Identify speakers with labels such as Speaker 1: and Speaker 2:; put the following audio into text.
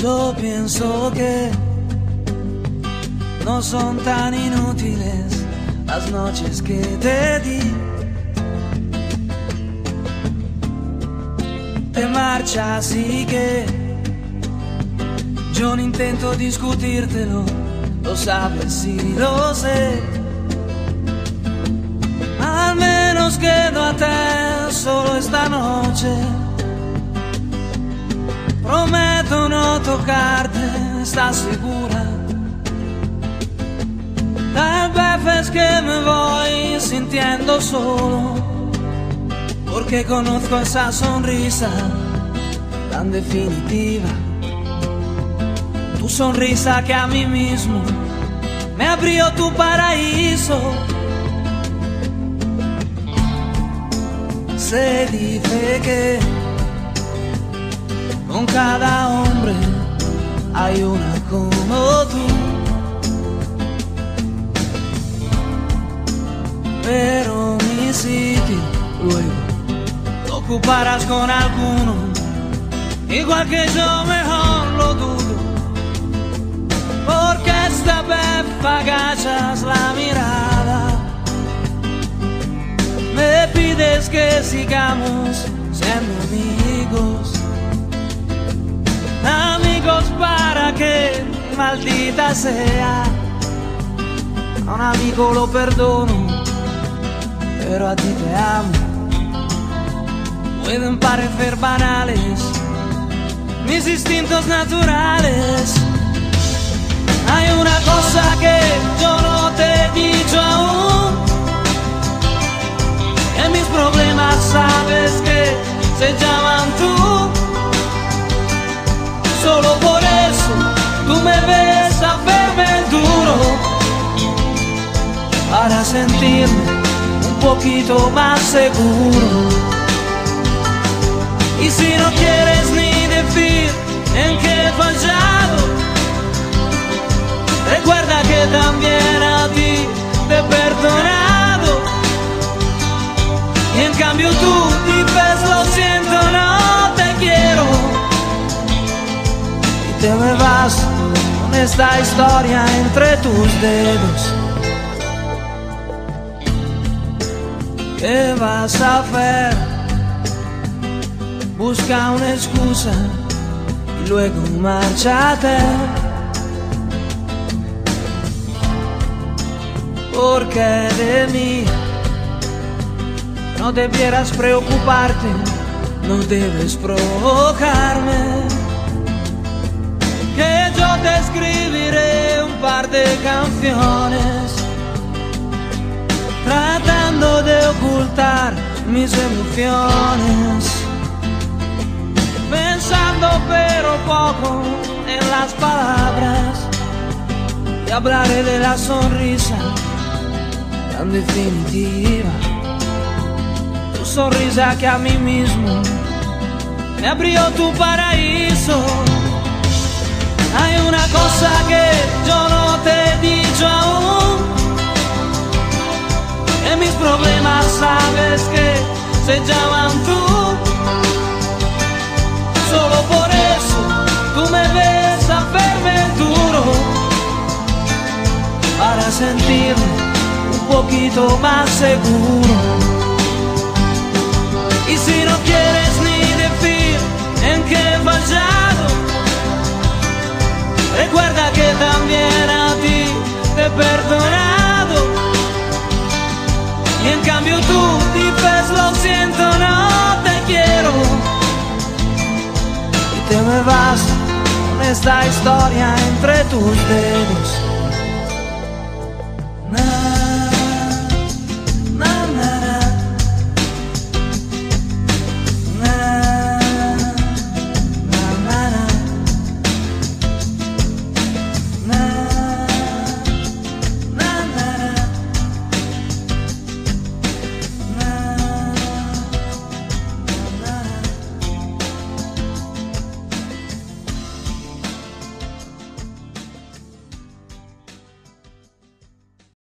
Speaker 1: Yo pienso que no son tan inútiles las noches que te di. Te marchas y que yo no intento discutírtelo, lo sabes y lo sé. Al menos quedo a te solo esta noche. Prometo no tocarte, ¿estás segura? Tal vez es que me voy sintiendo solo, porque conozco esa sonrisa tan definitiva. Tu sonrisa que a mí mismo me abrió tu paraíso. Se dice que con cada hombre hay una como tú, pero mi sitio luego lo ocuparás con alguno, igual que yo, mejor lo dudo, porque esta vez agachas la mirada, me pides que sigamos siendo amigos. Amigos para que, maldita sea, a un amigo lo perdono, pero a ti te amo. Pueden parecer banales mis instintos naturales. Hay una cosa que yo no te he dicho aún, que mis problemas sabes que se llaman tú. Solo por eso tú me ves hacerme duro, para sentirme un poquito más seguro. Y si no quieres ni decir en qué he fallado, recuerda que también a ti te he perdonado. Y en cambio tú dices lo siento, no te quiero, te me vas con esta historia entre tus dedos. ¿Qué vas a hacer? Busca una excusa y luego márchate, porque de mí no debieras preocuparte, no debes provocarme, que yo te escribiré un par de canciones, tratando de ocultar mis emociones, pensando pero poco en las palabras, y hablaré de la sonrisa tan definitiva, tu sonrisa que a mí mismo me abrió tu paraíso. Hay una cosa que yo no te he dicho aún, que mis problemas sabes que se llaman tú. Solo por eso tú me ves hacerme duro, para sentirme un poquito más seguro. Y si no quieres ni decir en qué he fallado, recuerda que también a ti te he perdonado. Y en cambio tú dices lo siento, no te quiero, y te me vas con esta historia entre tus dedos.